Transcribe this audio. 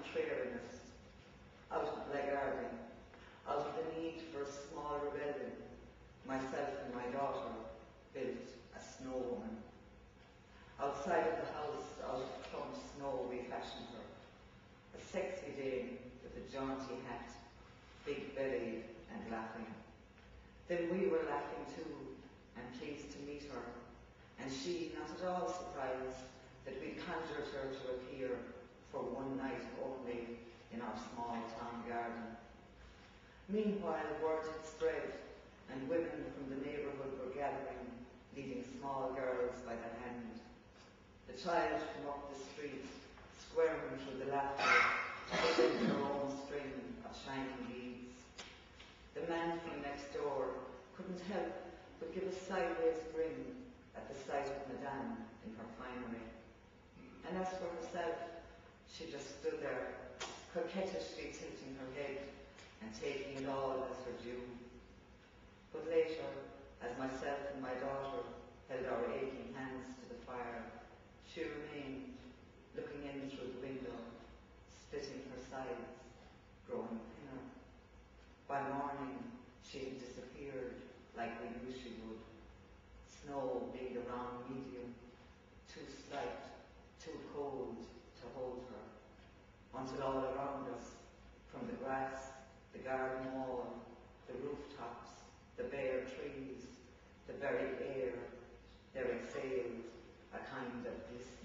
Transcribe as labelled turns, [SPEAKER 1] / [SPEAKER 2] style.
[SPEAKER 1] contrariness, out of blackguarding, out of the need for a small rebellion, myself and my daughter built a snow woman. Outside of the house, out of clump snow, we fashioned her. A sexy dame with a jaunty hat, big bellied and laughing. Then we were laughing too, and pleased to meet her, and she not at all surprised that we conjured her to appear for one night only in our small town garden. Meanwhile, word had spread, and women from the neighbourhood were gathering, leading small girls by the hand. The child from up the street, squirming through the laughter, played her own string of shining beads. The man from next door couldn't help but give a sideways grin at the sight of Madame in her finery. And as for herself, she just stood there, coquettishly tilting her head and taking it all as her due. But later, as myself and my daughter held our aching hands to the fire, she remained, looking in through the window, splitting her sides, growing thinner. By morning, she had disappeared like we knew she would. Snow being the wrong medium, too slight, too cold to hold her, until all around us, from the grass, the garden wall, the rooftops, the bare trees, the very air, there exhaled a kind of bliss.